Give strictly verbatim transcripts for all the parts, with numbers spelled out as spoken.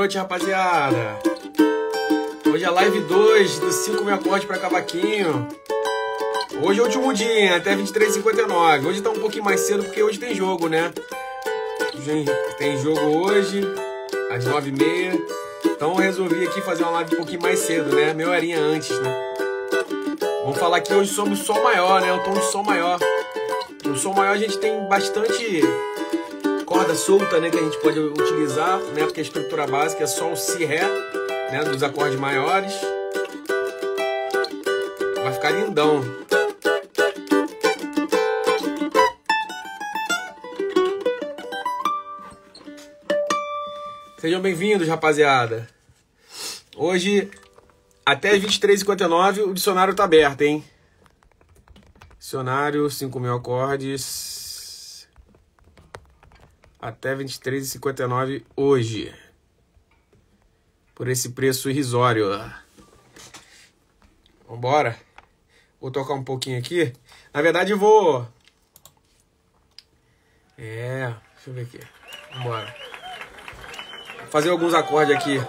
noite, rapaziada. Hoje é a live dois dos cinco mil acordes para cavaquinho. Hoje é o último dia, até vinte e três e cinquenta e nove. Hoje tá um pouquinho mais cedo porque hoje tem jogo, né? Tem jogo hoje, às nove e meia. Então eu resolvi aqui fazer uma live um pouquinho mais cedo, né? Meia horinha antes, né? Vamos falar aqui hoje sobre o Sol maior, né? O tom de Sol maior. No Sol maior a gente tem bastante corda solta, né? Que a gente pode utilizar, né? Porque a estrutura básica é Sol, Si, Ré, né? Dos acordes maiores. Vai ficar lindão. Sejam bem-vindos, rapaziada. Hoje, até vinte e três e cinquenta e nove, o dicionário tá aberto, hein? Dicionário, cinco mil acordes. Até vinte e três e cinquenta e nove hoje. Por esse preço irrisório. Vambora. Vou tocar um pouquinho aqui. Na verdade, eu vou... É, deixa eu ver aqui. Vambora. Vou fazer alguns acordes aqui.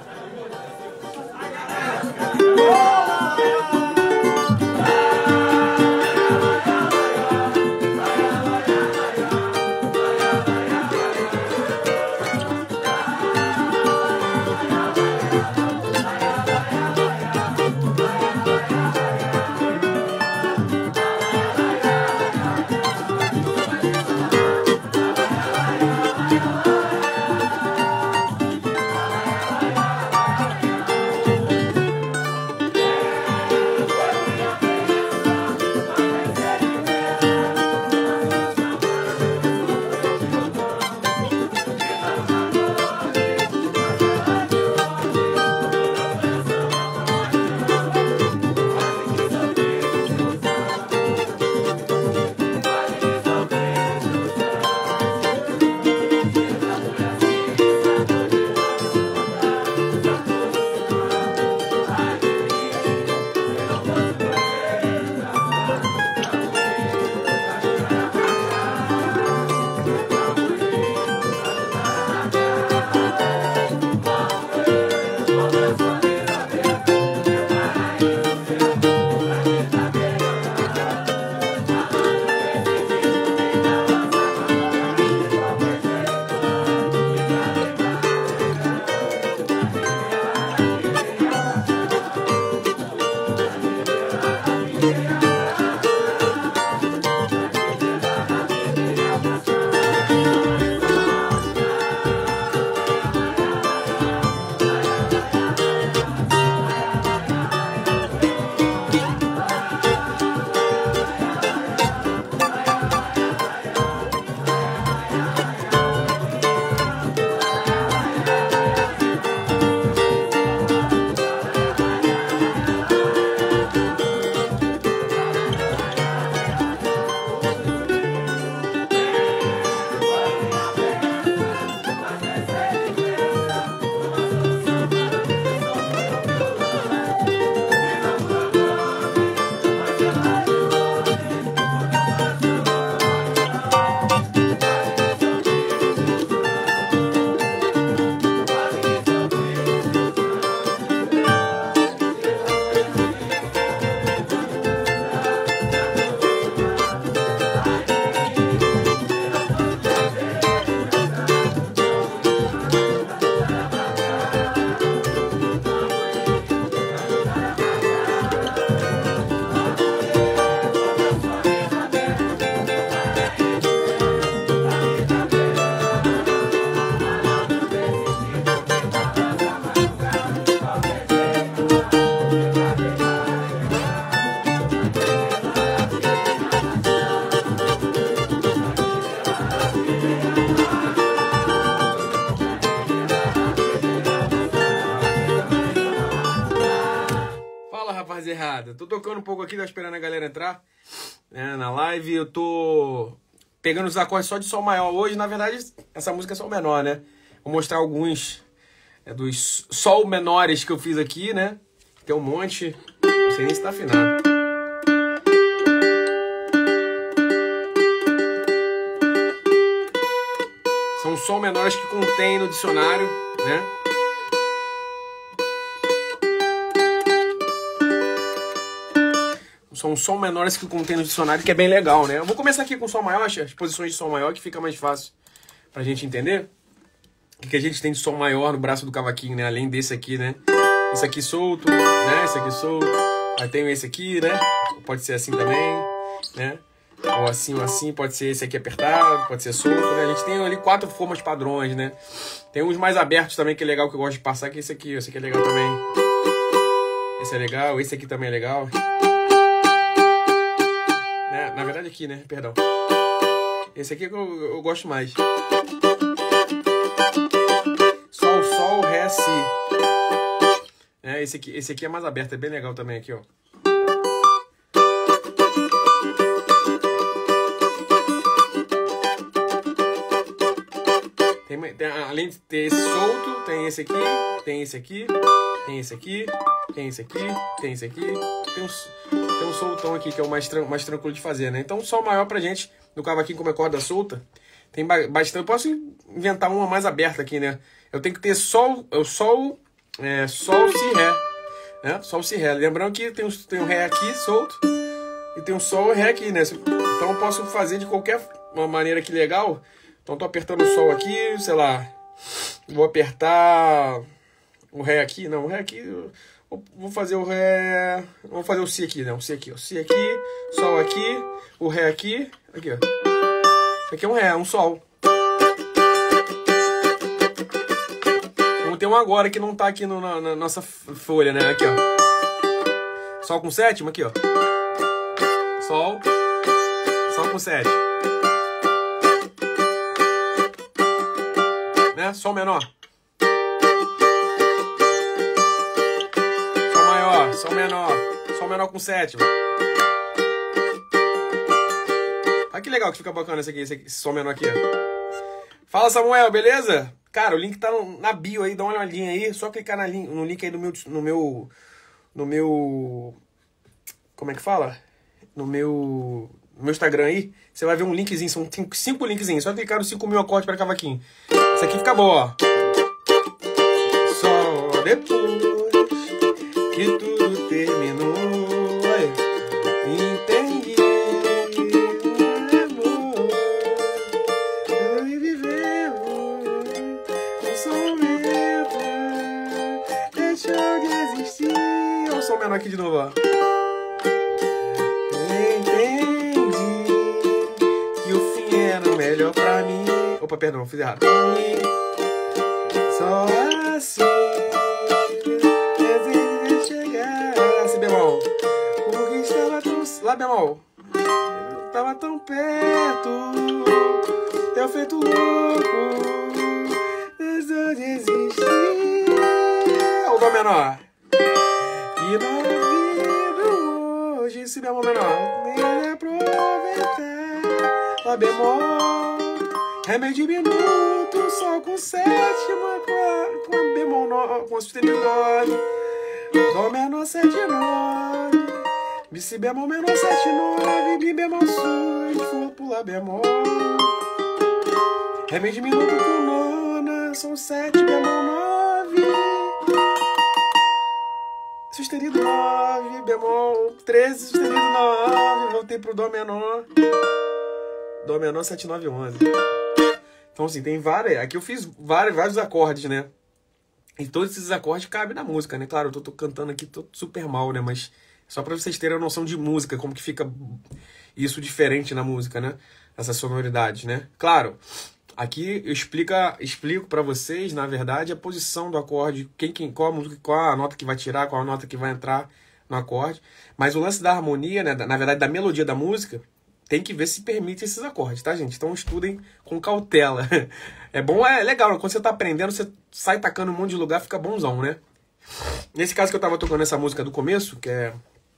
Errada. Tô tocando um pouco aqui, tá esperando a galera entrar, né, na live. Eu tô pegando os acordes só de Sol maior hoje. Na verdade, essa música é Sol menor, né? Vou mostrar alguns é, dos Sol menores que eu fiz aqui, né? Tem um monte. Não sei nem se tá afinado. São Sol menores que contém no dicionário, né? são som menores que contém no dicionário, que é bem legal, né? Eu vou começar aqui com som maior, as posições de som maior, que fica mais fácil pra gente entender. O que a gente tem de som maior no braço do cavaquinho, né? Além desse aqui, né? Esse aqui solto, né? Esse aqui solto. Aí tem esse aqui, né? Pode ser assim também, né? Ou assim, ou assim. Pode ser esse aqui apertado, pode ser solto, né? A gente tem ali quatro formas padrões, né? Tem uns mais abertos também, que é legal, que eu gosto de passar, que é esse aqui. Esse aqui é legal também. Esse é legal, esse aqui também é legal. Né? Na verdade aqui, né? Perdão. Esse aqui é que eu, eu gosto mais. Sol, sol, ré, si. É, esse aqui, esse aqui é mais aberto, é bem legal também aqui, ó. Tem, tem, além de ter esse solto, tem esse aqui, tem esse aqui, tem esse aqui, tem esse aqui, tem esse aqui, tem um, tem um soltão aqui que é o mais, mais tranquilo de fazer, né? Então, sol maior pra gente, no cavaquinho como é corda solta, tem bastante. Eu posso inventar uma mais aberta aqui, né? Eu tenho que ter sol, o sol, é, sol, si, ré, né? Sol, si, ré. Lembrando que tem um, tem um ré aqui solto e tem um sol e ré aqui, né? Então eu posso fazer de qualquer uma maneira aqui legal. Então tô apertando o sol aqui, sei lá, vou apertar o ré aqui, não, o ré aqui, vou fazer o ré, vou fazer o si aqui, né? O si aqui, ó, si aqui, sol aqui, o ré aqui, aqui, ó. Isso aqui é um ré, um sol. Vamos ter um agora que não tá aqui no, na, na nossa folha, né? Aqui, ó. Sol com sétima, aqui, ó. Sol. Sol com sétima. Né? Sol menor. Sol maior, sol menor. Sol menor com sétima. Olha que legal que fica bacana esse aqui, esse, aqui, esse som menor aqui, ó. Fala, Samuel, beleza? Cara, o link tá no, na bio aí, dá uma olhadinha aí. Só clicar na, no link aí do meu, no meu... No meu... Como é que fala? No meu... No meu Instagram aí. Você vai ver um linkzinho, são cinco, cinco linkzinhos. Só clicar no cinco mil acordes para cavaquinho. Isso aqui fica bom, ó. Só depois que tudo terminou, entendi. Som menor aqui de novo, ó. Entendi que o fim era o melhor pra mim. Opa, perdão, fiz errado. Só assim desejo chegar. Si bemol. Porque estava tão... Lá bemol. Estava tão perto. Teu feito louco. Desejo desistir. O dó menor. E não vivo hoje, si bemol menor, nem aproveitar. Lá bemol, ré meio diminuto, sol com sétima, com a, com a bemol nove, com a sustenido nove, dó menor sete nove, mi si bemol menor sete nove, mi bemol sus, for pro lá bemol, ré meio diminuto com nona, sol sete bemol nove. Sustenido nove, bemol treze, sustenido nove, voltei pro dó menor. Dó menor sete, nove, onze. Então assim, tem várias, aqui eu fiz vários, vários acordes, né? E todos esses acordes cabem na música, né? Claro, eu tô, tô cantando aqui tô super mal, né? Mas só pra vocês terem a noção de música, como que fica isso diferente na música, né? Essa sonoridade, né? Claro, aqui eu explica, explico para vocês, na verdade, a posição do acorde, quem, quem, qual, a música, qual a nota que vai tirar, qual a nota que vai entrar no acorde. Mas o lance da harmonia, né, na verdade, da melodia da música, tem que ver se permite esses acordes, tá, gente? Então estudem com cautela. É bom, é legal, quando você tá aprendendo, você sai tacando um monte de lugar, fica bonzão, né? Nesse caso que eu tava tocando essa música do começo, que é...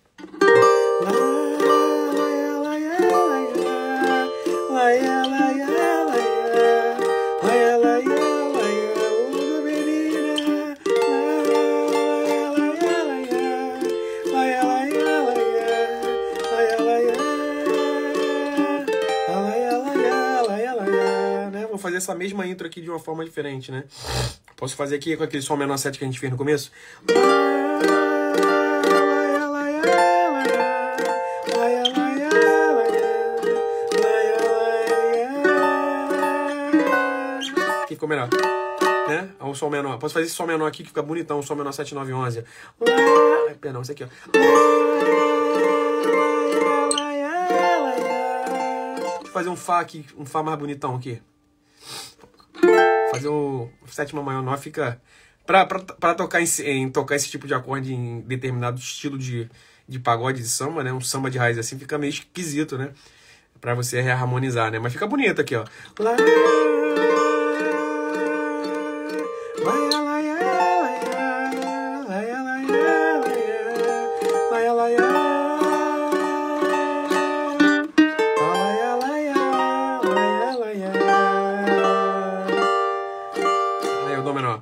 Vou fazer essa mesma intro aqui de uma forma diferente, né? Posso fazer aqui com aquele som menor sete que a gente fez no começo. ficou melhor. Né? O sol menor. Posso fazer esse sol menor aqui que fica bonitão, o sol menor sete, nove, onze. Lá, perdão, esse aqui, ó. Deixa eu fazer um Fá aqui, um Fá mais bonitão aqui. Fazer o sétima maior fica... Pra, pra, pra tocar, em, em, tocar esse tipo de acorde em determinado estilo de, de pagode, de samba, né? Um samba de raiz assim, fica meio esquisito, né? Pra você reharmonizar, né? Mas fica bonito aqui, ó. Lá, aí o dó menor.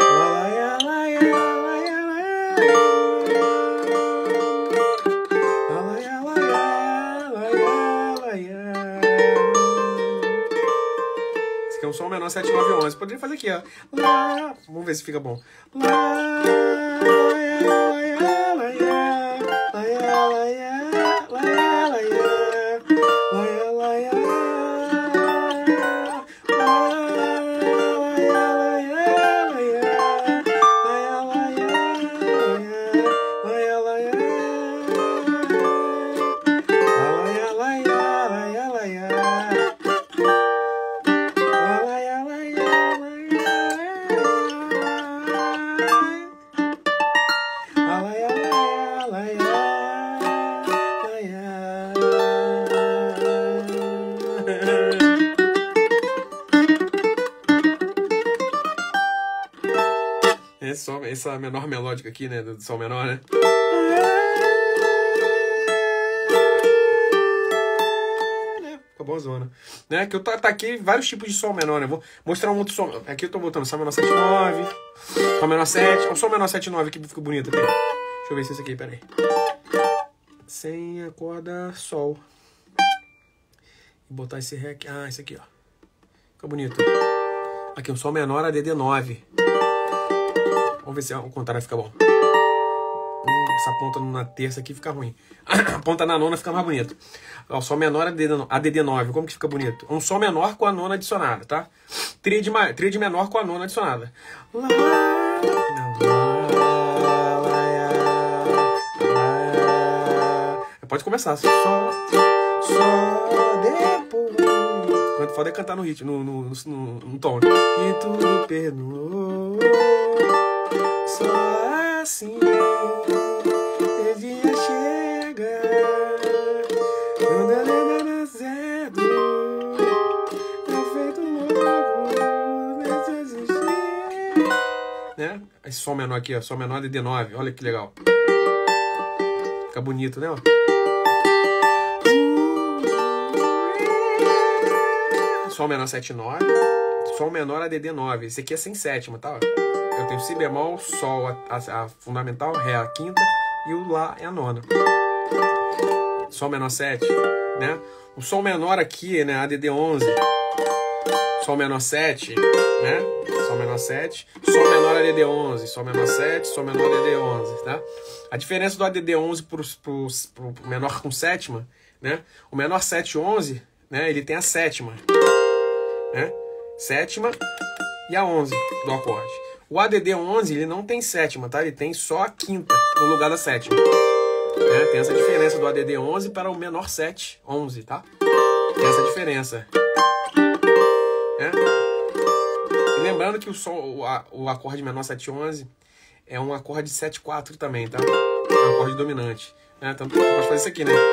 Esse aqui é um som menor sete, nove, onze. Poderia fazer aqui, ó. Lá. Vamos ver se fica bom. Lá. Essa, essa menor melódica aqui, né? Do sol menor, né? Fica bonzona. Né? Que eu taquei vários tipos de sol menor, né? Vou mostrar um outro sol. Aqui eu tô botando sol menor sete, nove, sol menor sete. Um sol menor sete, nove aqui fica bonito aqui. Deixa eu ver se esse aqui, peraí. Sem a corda sol. Vou botar esse ré aqui. Ah, esse aqui, ó. Fica bonito. Aqui um sol menor A D D nove. Vamos ver se o contrário fica bom. Essa ponta na terça aqui fica ruim. A ponta na nona fica mais bonito. O sol menor A D D nove. Como que fica bonito? Um sol menor com a nona adicionada, tá? Tríade, tríade menor com a nona adicionada. Pode começar. Só, só depois. Quando for é cantar no ritmo, no, no, no, no tom. E tudo perdoou. Só assim o dia chega. Quando a lenda nascendo é feito louco nessa existir. Né? Esse sol menor aqui, ó. Sol menor A D D nove. Olha que legal. Fica bonito, né? Ó. Sol menor sete, nove. Sol menor A D D nove. Esse aqui é sem sétima, tá? Eu tenho Si bemol, Sol, a, a, a fundamental, Ré a quinta e o Lá é a nona. Sol menor sete, né? O Sol menor aqui, né? A D D onze. Sol menor sete, né? Sol menor sete. Sol menor A D D onze. Sol menor sete, Sol menor A D D onze, tá? A diferença do A D D onze pro, pro, pro menor com sétima, né? O menor sete, onze, né? Ele tem a sétima, né? Sétima e a onze do acorde. O A D D onze, ele não tem sétima, tá? Ele tem só a quinta no lugar da sétima. Né? Tem essa diferença do A D D onze para o menor sete, onze, tá? Tem essa diferença. Né? E lembrando que o, som, o, a, o acorde menor sete, onze é um acorde sete, quatro também, tá? É um acorde dominante. Né? Então, pode fazer isso aqui, né?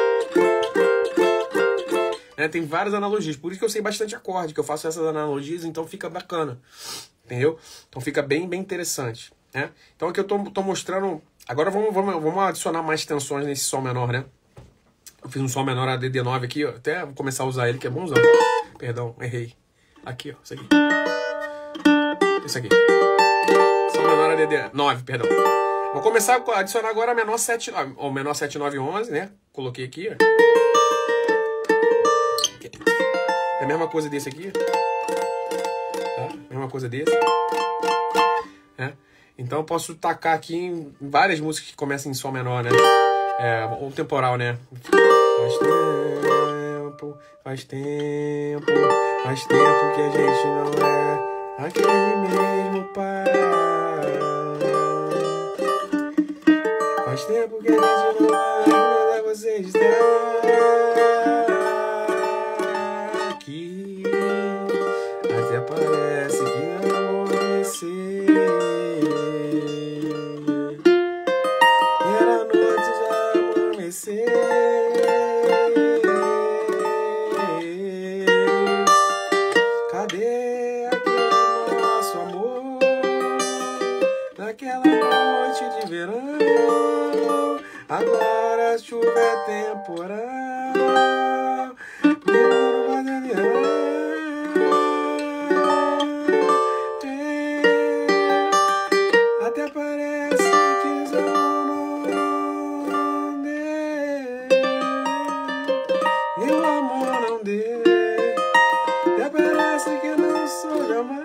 Né? Tem várias analogias, por isso que eu sei bastante acorde, que eu faço essas analogias, então fica bacana. Entendeu? Então fica bem, bem interessante. Né? Então aqui eu tô, tô mostrando... Agora vamos, vamos, vamos adicionar mais tensões nesse sol menor, né? Eu fiz um sol menor A D D nove aqui, ó. Até vou começar a usar ele, que é bonzão. Perdão, errei. Aqui, ó. Isso aqui. Isso aqui. Sol menor A D D nove, perdão. Vou começar a adicionar agora a menor sete, o menor sete, nove, onze, né? Coloquei aqui, ó. É a mesma coisa desse aqui. Tá? Mesma coisa desse. É. Então eu posso tacar aqui em várias músicas que começam em sol menor, né? É, ou temporal, né? Faz tempo, faz tempo, faz tempo que a gente não é aquele mesmo pai. Faz tempo que a gente não vai, você está aqui. Até parece que não amanheceu. E era noite já amanhecer. Cadê aquele nosso amor? Naquela noite de verão. Agora a chuva é temporal. Até parece que não deu. E o amor não deu. Até parece que não sou jamais.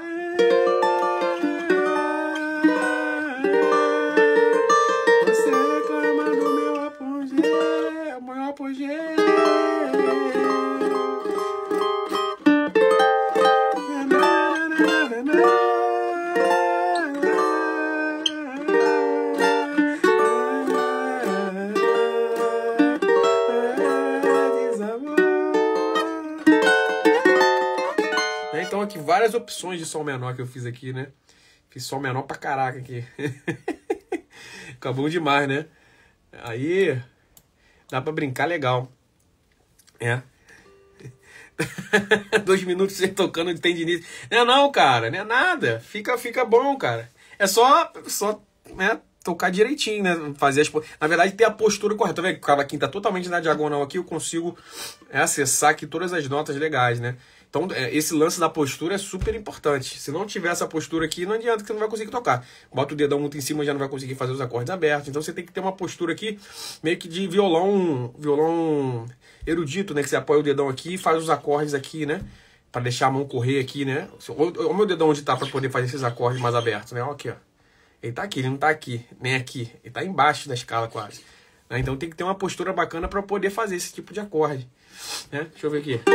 Você reclama do meu apogeu, meu apogeu. Então aqui várias opções de sol menor que eu fiz aqui, né? Fiz sol menor pra caraca aqui. Acabou demais, né? Aí dá pra brincar legal. É. Dois minutos você tocando de tendinite. Não é não, cara. Não é nada. Fica, fica bom, cara. É só, só né, tocar direitinho, né? Fazer as... Na verdade, ter a postura correta. Tá vendo que o cavaquinho tá totalmente na diagonal aqui. Eu consigo é, acessar aqui todas as notas legais, né? Então, esse lance da postura é super importante. Se não tiver essa postura aqui, não adianta que você não vai conseguir tocar. Bota o dedão muito em cima, já não vai conseguir fazer os acordes abertos. Então, você tem que ter uma postura aqui, meio que de violão, violão erudito, né? Que você apoia o dedão aqui e faz os acordes aqui, né? Pra deixar a mão correr aqui, né? Olha o meu dedão onde tá pra poder fazer esses acordes mais abertos, né? Olha aqui, ó. Ele tá aqui, ele não tá aqui, nem aqui. Ele tá embaixo da escala quase. Então, tem que ter uma postura bacana pra poder fazer esse tipo de acorde. Né? Deixa eu ver aqui.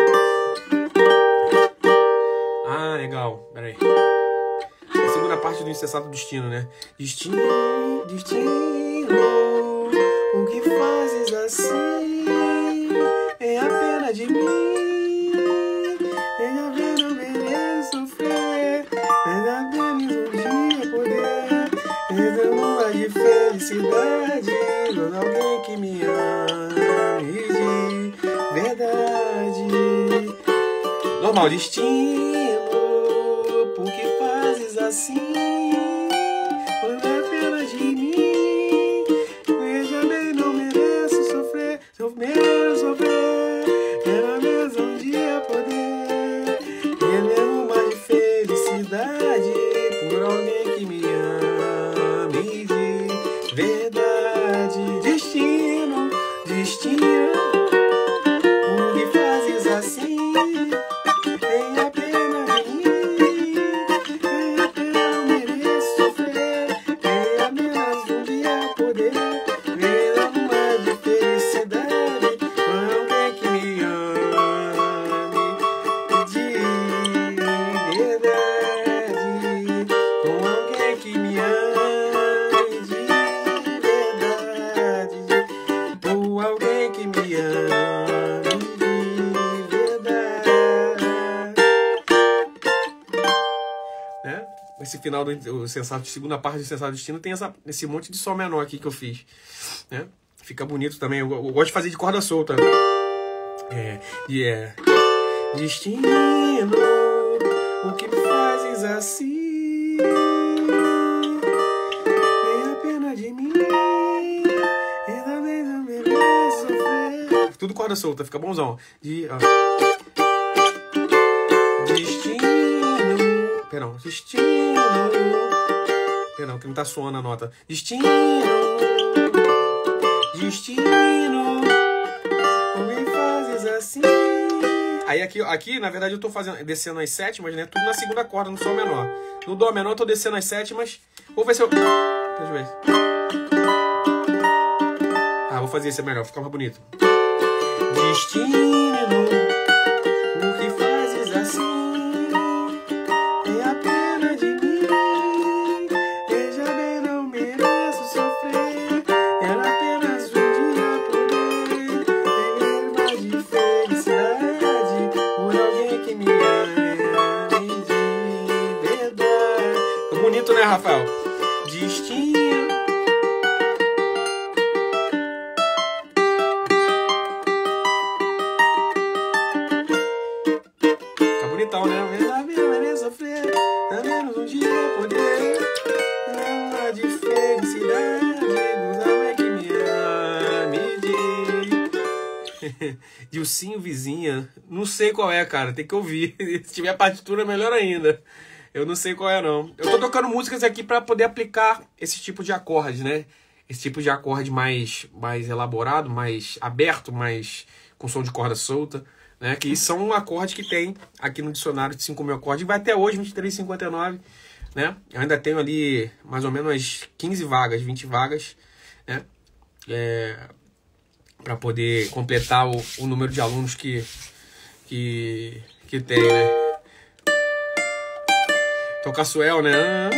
Ah, legal. Pera aí. A segunda parte do insensato destino, né? Destino, destino, o que fazes assim é a pena de mim. Ainda bem não mereço sofrer, ainda bem um dia poder ter uma de felicidade com alguém que me ame de verdade. Normal, destino. Por que fazes assim? Quando é pena de mim. Veja bem, não mereço sofrer. Eu mereço sofrer. Era mesmo um dia poder ter uma de felicidade por alguém que me ame de verdade. Destino, destino. Por que fazes assim? Esse final do sensato, segunda parte do Sensato Destino tem essa, esse monte de sol menor aqui que eu fiz, né? Fica bonito também. Eu, eu gosto de fazer de corda solta. É, e é destino, o que me fazes assim? É a pena de mim. Ainda bem não mereço sofrer. Tudo corda solta, fica bonzão. De, ó. Destino. Perdão, destino. Perdão, que não tá soando a nota. Destino, destino, me fazes assim. Aí aqui, aqui, na verdade, eu tô fazendo, descendo as sétimas, né? Tudo na segunda corda, no sol menor. No dó menor, eu tô descendo as sétimas. Vou ver se eu... Deixa eu ver. Ah, vou fazer esse melhor, fica mais bonito. Destino, o que fazes assim? É apenas Dilcinho Vizinha. Não sei qual é, cara. Tem que ouvir. Se tiver partitura, melhor ainda. Eu não sei qual é, não. Eu tô tocando músicas aqui pra poder aplicar esse tipo de acorde, né? Esse tipo de acorde mais, mais elaborado, mais aberto, mais com som de corda solta, né? Que são acordes que tem aqui no dicionário de cinco mil acordes. Vai até hoje, vinte e três e cinquenta e nove, né? Eu ainda tenho ali mais ou menos umas quinze vagas, vinte vagas, né? É, para poder completar o, o número de alunos que, que, que tem, né? Tocar Suel, né?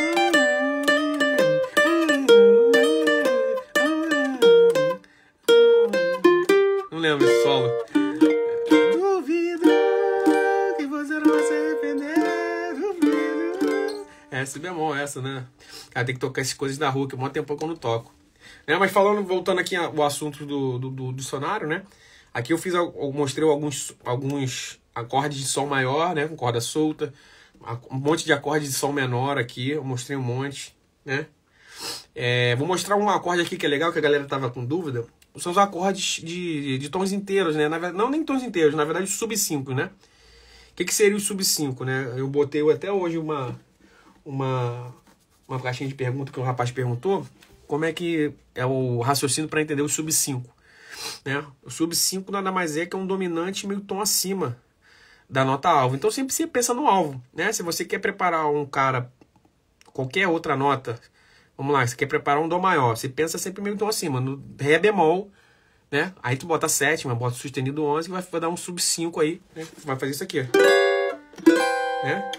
Não lembro esse solo. Duvido que você não vai se arrepender. Duvido. É, si bemol, essa, né? Cara, tem que tocar essas coisas da rua, que há muito tempo que eu não toco. É, mas falando, voltando aqui ao assunto do, do, do dicionário, né? Aqui eu fiz, eu mostrei alguns, alguns acordes de som maior, né? Com corda solta. Um monte de acordes de som menor aqui. Eu mostrei um monte, né? É, vou mostrar um acorde aqui que é legal, que a galera tava com dúvida. São os acordes de, de, de tons inteiros, né? Na verdade, não nem tons inteiros, na verdade sub cinco, né? O que, que seria o sub cinco, né? Eu botei até hoje uma, uma, uma caixinha de pergunta que o rapaz perguntou. Como é que é o raciocínio para entender o sub cinco, né? O sub cinco nada mais é que é um dominante meio tom acima da nota alvo. Então sempre se pensa no alvo, né? Se você quer preparar um cara, qualquer outra nota, vamos lá, você quer preparar um dó maior, você pensa sempre meio tom acima, no ré bemol, né? Aí tu bota a sétima, bota o sustenido onze, que vai, vai dar um sub cinco aí, né? Vai fazer isso aqui, né?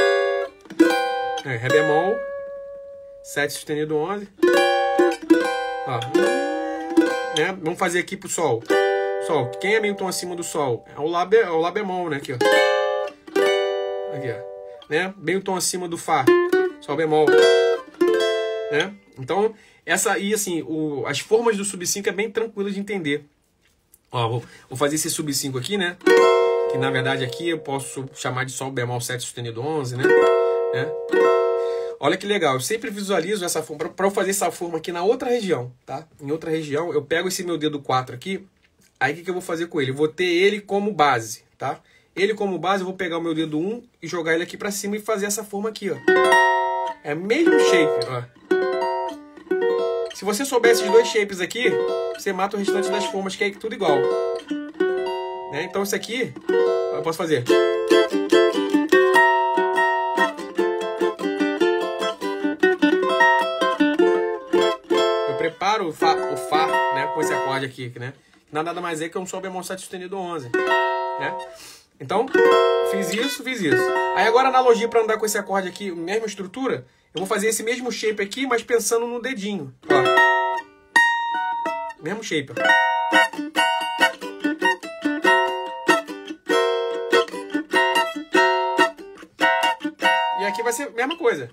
É, ré bemol, sete sustenido onze. Ó, né? Vamos fazer aqui pro sol. Sol. Quem é meio tom acima do sol? É o lá, be, é o lá bemol, né? Aqui, ó. Aqui, ó. Né? Meio tom acima do fá. Sol bemol. Né? Então, essa aí, assim, o, as formas do sub cinco é bem tranquilo de entender. Ó, vou, vou fazer esse sub cinco aqui, né? Que na verdade aqui eu posso chamar de sol bemol sete sustenido onze, né? né? Olha que legal, eu sempre visualizo essa forma, para eu fazer essa forma aqui na outra região, tá? Em outra região, eu pego esse meu dedo quatro aqui, aí o que, que eu vou fazer com ele? Eu vou ter ele como base, tá? Ele como base, eu vou pegar o meu dedo um e jogar ele aqui pra cima e fazer essa forma aqui, ó. É mesmo shape, ó. Se você souber esses dois shapes aqui, você mata o restante das formas, que é tudo igual. Né? Então isso aqui, eu posso fazer... Preparo o Fá, o Fá, né, com esse acorde aqui, né? Nada mais é que um Sol bemol sete sustenido onze, né? Então, fiz isso, fiz isso. Aí agora analogia para andar com esse acorde aqui, mesma estrutura, eu vou fazer esse mesmo shape aqui, mas pensando no dedinho, ó. Mesmo shape, ó. E aqui vai ser a mesma coisa.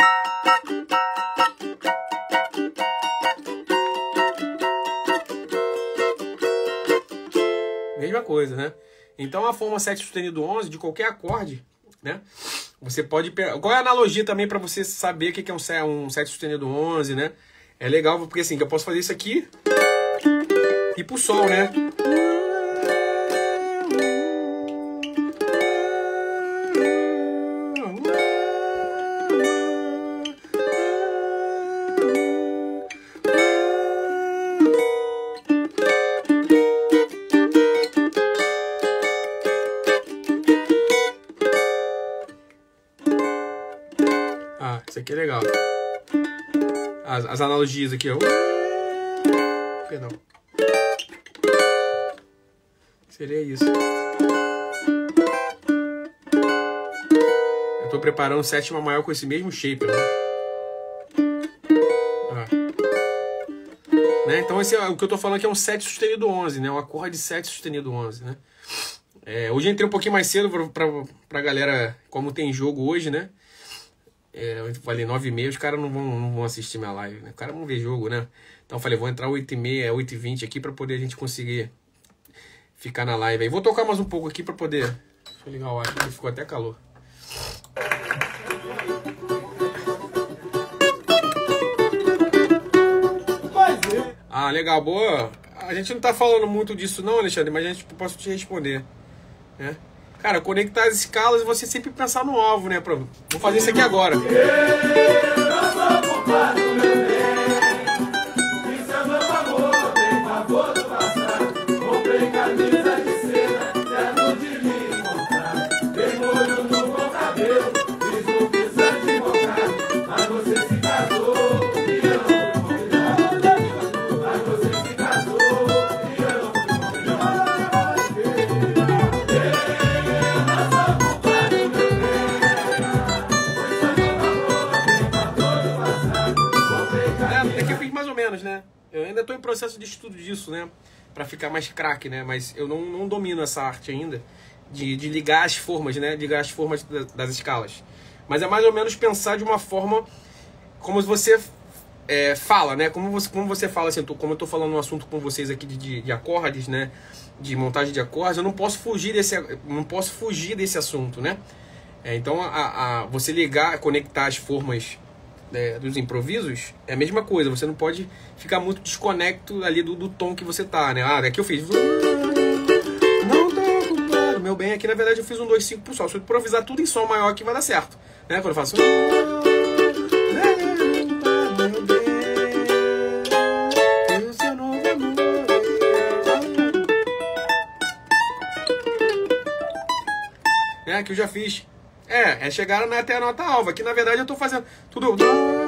Mesma coisa, né? Então a forma sete sustenido onze de qualquer acorde, né? Você pode pegar... Qual é a analogia também para você saber o que é um sete sustenido onze, né? É legal porque assim, eu posso fazer isso aqui e pro sol, né? Isso aqui é legal. As, as analogias aqui, ó. Perdão. Seria isso. Eu tô preparando sétima maior com esse mesmo shape, né? Ah. Né? Então esse é, o que eu tô falando aqui é um sete sustenido onze, né? Um acorde sete sustenido onze, né? É, hoje eu entrei um pouquinho mais cedo pra, pra, pra galera, como tem jogo hoje, né? É, eu falei nove e meia, os caras não vão, não vão assistir minha live, né? Os caras vão ver jogo, né? Então eu falei, vou entrar oito e meia, oito e vinte aqui pra poder a gente conseguir ficar na live aí. Vou tocar mais um pouco aqui pra poder... Deixa eu ligar o ar aqui, ficou até calor. Ah, legal, boa. a gente não tá falando muito disso não, Alexandre, mas a gente posso te responder, né? Cara, conectar as escalas e você sempre pensar no alvo, né? Vou fazer isso aqui agora. Né? Eu ainda estou em processo de estudo disso, né? Para ficar mais craque, né? Mas eu não, não domino essa arte ainda de, de ligar as formas, né? De ligar as formas das, das escalas. Mas é mais ou menos pensar de uma forma como você é, fala, né? Como você, como você fala, assim, tô, como eu estou falando um assunto com vocês aqui de, de, de acordes, né? De montagem de acordes, eu não posso fugir desse, não posso fugir desse assunto, né? É, então, a, a, você ligar, conectar as formas É, dos improvisos, é a mesma coisa. Você não pode ficar muito desconecto ali do, do tom que você tá, né? Ah, daqui eu fiz não tô ocupado, meu bem, aqui na verdade eu fiz um dois cinco pro sol. Se eu improvisar tudo em sol maior aqui vai dar certo, né? Quando eu faço é, que eu já fiz. É, é chegar até a nota alva. Aqui na verdade eu tô fazendo tudo.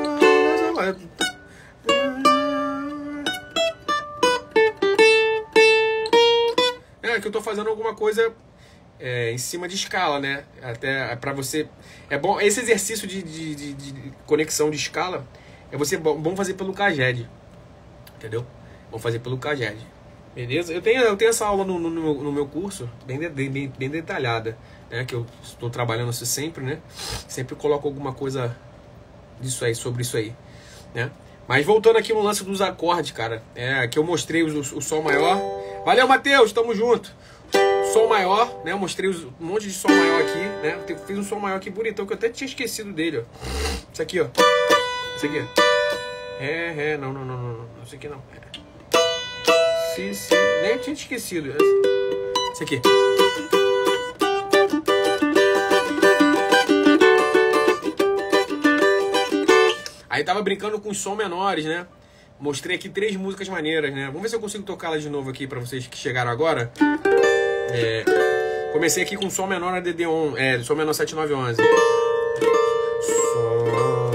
É que eu tô fazendo alguma coisa é, em cima de escala, né? Até pra você. É bom. Esse exercício de, de, de, de conexão de escala é você bom fazer pelo Caged. Entendeu? Vamos fazer pelo Caged. Beleza? Eu tenho, eu tenho essa aula no, no, no meu curso, bem, bem, bem detalhada. Né, que eu estou trabalhando isso sempre, né? Sempre coloco alguma coisa disso aí, sobre isso aí, né? Mas voltando aqui no lance dos acordes, cara, é que eu mostrei o, o sol maior. Valeu, Matheus, tamo junto. Sol maior, né? Eu mostrei um monte de sol maior aqui, né? Eu fiz um sol maior aqui bonitão que eu até tinha esquecido dele, ó. Isso aqui, ó. Isso aqui. É, é, não, não, não, não, não. Isso aqui não. É. Sim, sim. Nem eu tinha esquecido. Isso aqui. Aí tava brincando com os som menores, né? Mostrei aqui três músicas maneiras, né? Vamos ver se eu consigo tocá-las de novo aqui pra vocês que chegaram agora. É, comecei aqui com som menor A D D onze, é, som menor sete nove onze. Só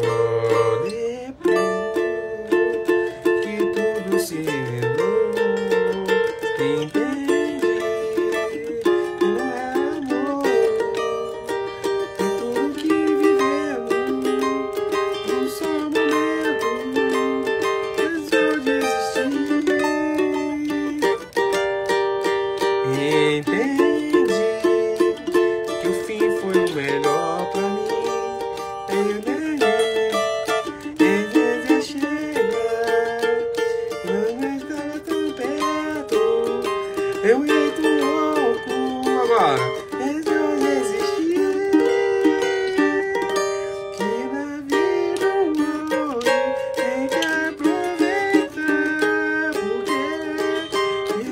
depois que tudo se mudou, entendi que não é amor, e tudo que vivemos num só momento deixou de existir. Entendi que o fim foi o melhor pra mim. Às vezes chega, não estava tão perto. Eu ia tão louco agora. Deixou de existir. Que na vida hoje tem que aproveitar. Porque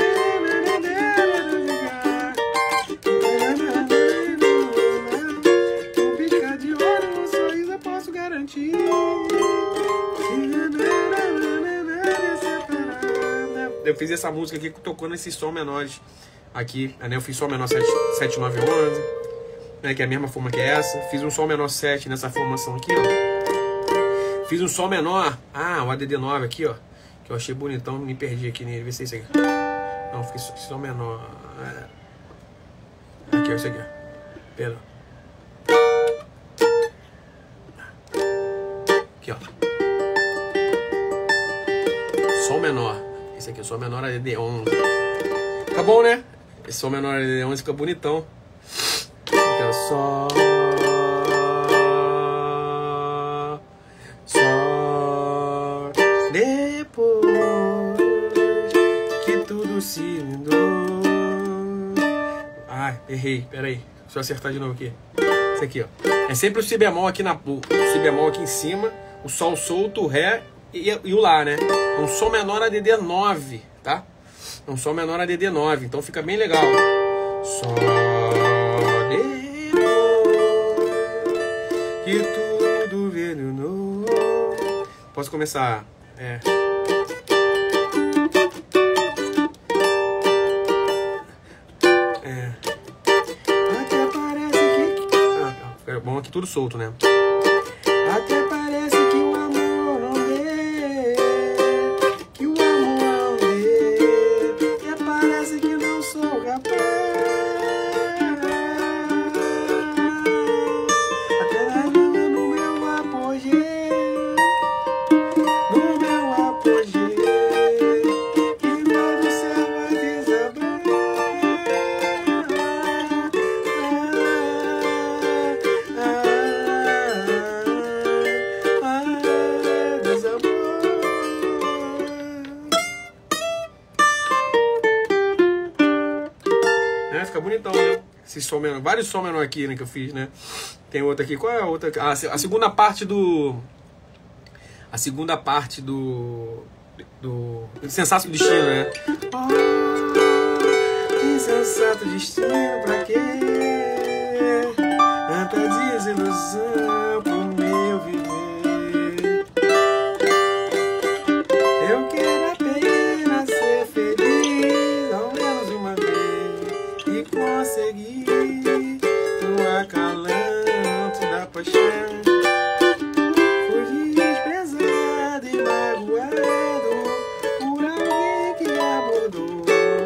um piscar de olho, um sorriso eu posso garantir. Eu fiz essa música aqui tocando esses som menores aqui, né? Eu fiz som menor sete nove onze, né? Que é a mesma forma que essa. Fiz um som menor sete nessa formação aqui, ó. Fiz um som menor, ah, o A D D nove aqui, ó, que eu achei bonitão, me perdi aqui nele. Vê se é isso aqui. Não, fiz som menor. Aqui, ó, isso aqui, ó. Perdão. Aqui, ó. Sol menor. Esse aqui é o sol menor A D D onze. Tá bom, né? Esse sol menor A D D onze fica bonitão. Aqui, ó. Sol. Sol. Depois que tudo se mudou. Ai, errei. Pera aí. Deixa eu acertar de novo aqui. Esse aqui, ó. É sempre o si bemol aqui na... O si bemol aqui em cima. O sol solto, o ré e, e o Lá, né? É um Sol menor A D D nove, tá? É um Sol menor A D D nove, então fica bem legal. Sol de novo, que tudo veio novo. Posso começar? É. É. Até parece que... Ah, é bom aqui tudo solto, né? Até parece que o amor não vê, que o amor não vê, até parece que não sou capaz. Até lá no meu apogeu, no meu apogeu, e quando o céu vai desabar, ah, ah, desabou. É, fica bonitão, né? Esse som menor, vários som menor aqui, né, que eu fiz, né? Tem outra aqui, qual é a outra? Ah, a segunda parte do... A segunda parte do... Do... Insensato Destino, né? Oh, insensato destino, pra quê? Tanta desilusão pro meu viver. Eu quero apenas ser feliz, ao menos uma vez, e conseguir no acalanto da paixão. Fui desprezado e magoado por alguém que abordou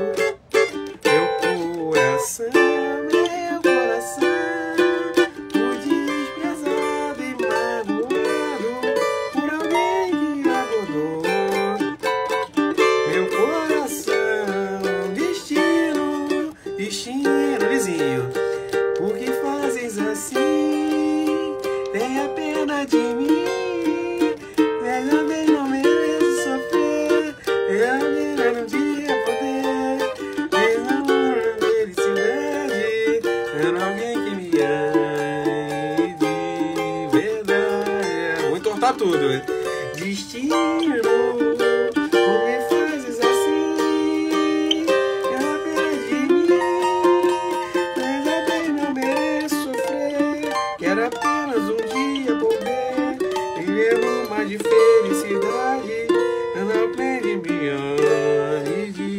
meu coração, meu coração. Fui desprezado e magoado por alguém que abordou meu coração. Destino, destino, vizinho, por que fazes assim? Tenha pena de mim, mas também não mereço sofrer. Eu quero um dia poder ter amor, felicidade, ter alguém que me ame de verdade. Vou entortar tudo, né? Destino, por que fazes assim? Tenha pena de mim, mas também não mereço sofrer. Quero apenas um dia poder viver numa de felicidade. Eu não aprendi me ame de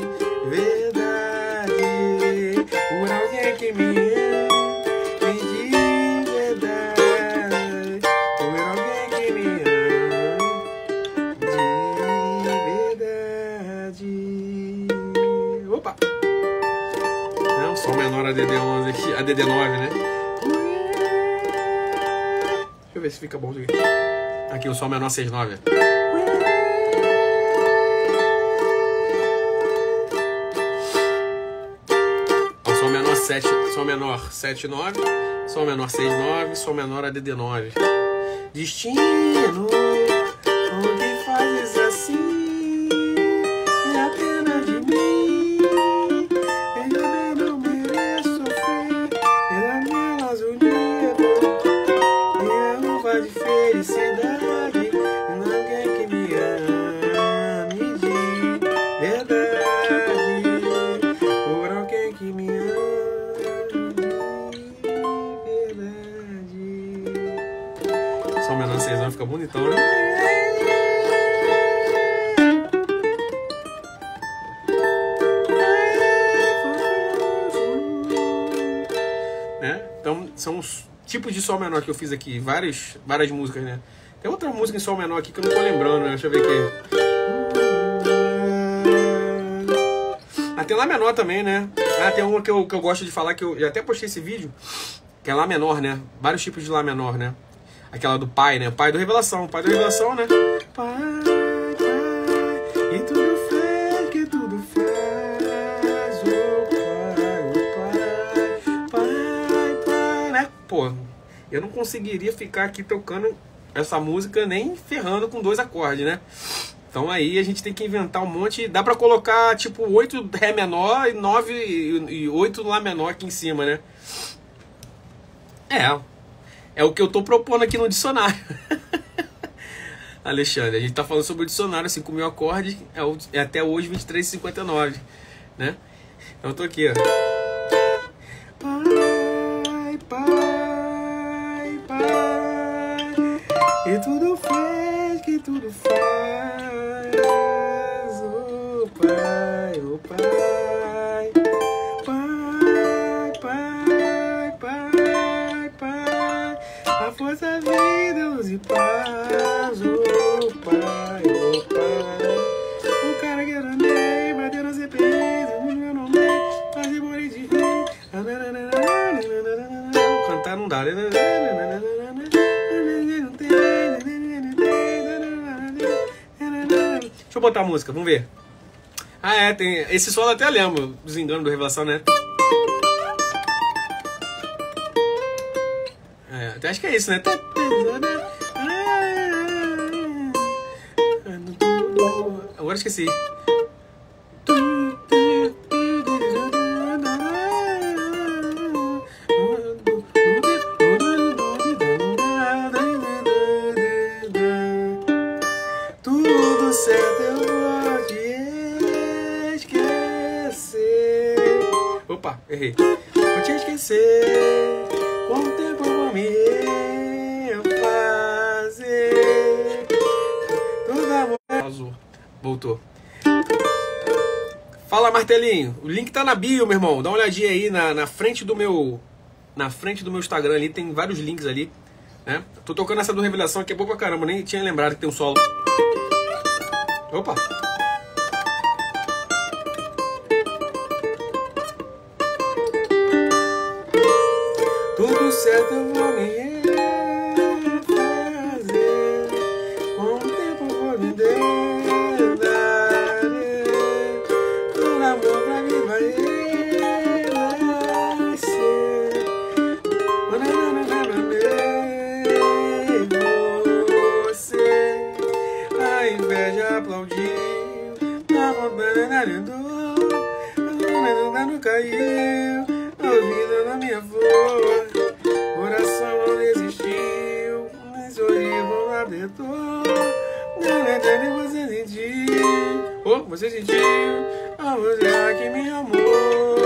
verdade, por alguém que me ame de verdade, por alguém que me ame de verdade. Opa! Não, Sol menor A D D onze aqui, A D D nove, né? Deixa eu ver se fica bom isso aqui. Aqui o Sol menor seis nove. Ó, Sol menor sete, Sol menor sete nove, Sol menor seis nove, Sol menor A D D nove. Destino, por que fazes assim? É a pena de mim, eu também não mereço sofrer. Pela menos um dia de felicidade, alguém que me ame de verdade, por alguém que me ame de verdade. Sol menor seis anos fica bonitão, né? Né? Então são os tipos de Sol menor que eu fiz aqui, várias, várias músicas, né? Tem outra música em Sol menor aqui que eu não tô lembrando, né? Deixa eu ver aqui. Ah, tem Lá menor também, né? Ah, tem uma que eu, que eu gosto de falar, que eu já até postei esse vídeo, que é Lá menor, né? Vários tipos de Lá menor, né? Aquela do pai, né? Pai do Revelação, pai do Revelação, né? Pai, pai, e tudo faz, que tudo faz, oh pai, oh pai, pai, pai, né? Pô, eu não conseguiria ficar aqui tocando essa música nem ferrando com dois acordes, né? Então aí a gente tem que inventar um monte. Dá pra colocar tipo oito Ré menor e nove e oito Lá menor aqui em cima, né? É. É o que eu tô propondo aqui no dicionário. Alexandre, a gente tá falando sobre o dicionário, cinco mil acordes, é, o, é até hoje vinte e três e cinquenta e nove, né? Então eu tô aqui, ó. Pai, pai, pai, e tudo fez, que tudo faz, oh pai, oh pai, pai, pai, pai, pai, a força vem, Deus e paz, oh pai, oh pai, o cara que eu amei, bateu no C P, eu não amei, mas eu morri de rir, cantar não dá, né? Deixa eu botar a música, vamos ver. Ah, é, tem. Esse solo eu até lembro dos enganos do Revelação, né? É, até acho que é isso, né? Agora esqueci. Tudo certo eu vou te esquecer. Opa, errei. Vou te esquecer. Com o tempo eu vou me refazer. Todo amor. Azul. Voltou. Fala, Martelinho. O link tá na bio, meu irmão. Dá uma olhadinha aí na, na frente do meu. Na frente do meu Instagram ali. Tem vários links ali. Né? Tô tocando essa do Revelação aqui é boa pra caramba. Nem tinha lembrado que tem um solo. Opa! Tudo certo eu vou me refazer. Com o tempo eu vou me dar. Todo amor pra mim vai renascer. Você, a inveja aplaudiu, a vontade arredou, a não caiu, a vida na minha voz, coração não desistiu, nem sorriso não apertou, nem você sentiu, oh, você sentiu, a você que me amou.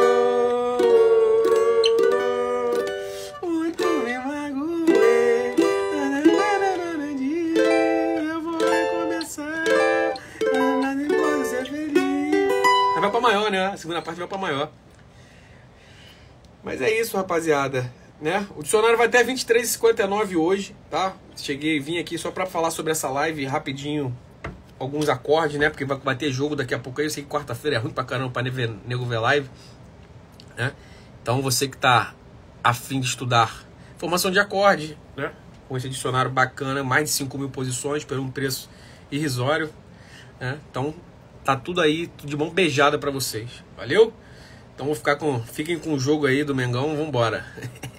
Vai pra maior, né? A segunda parte vai pra maior. Mas é isso, rapaziada, né? O dicionário vai até vinte e três e cinquenta e nove hoje, tá? Cheguei, vim aqui só pra falar sobre essa live rapidinho, alguns acordes, né? Porque vai ter jogo daqui a pouco aí. Eu sei que quarta-feira é ruim pra caramba pra nego ver live, né? Então você que tá afim de estudar formação de acorde, né? Com esse dicionário bacana, mais de cinco mil posições por um preço irrisório, né? Então tá tudo aí, tudo de mão beijada pra vocês. Valeu? Então vou ficar com, fiquem com o jogo aí do Mengão, vambora.